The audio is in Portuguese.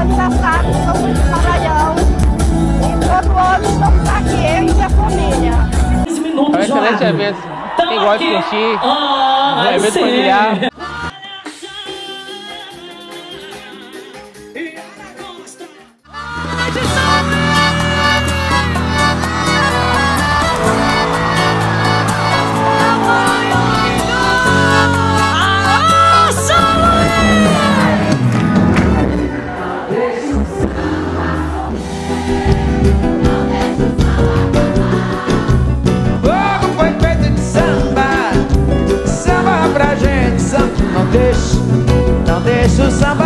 engraçado, somos de Maranhão. E todo ano estamos aqui, eu e minha família. É um excelente evento. Quem gosta de curtir, um evento familiar. Não deixe o samba